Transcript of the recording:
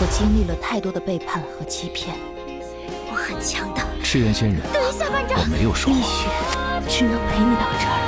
我经历了太多的背叛和欺骗。 我很强大。 赤焰仙人， 等一下，班长。 我没有说蜜雪只能陪你到这儿。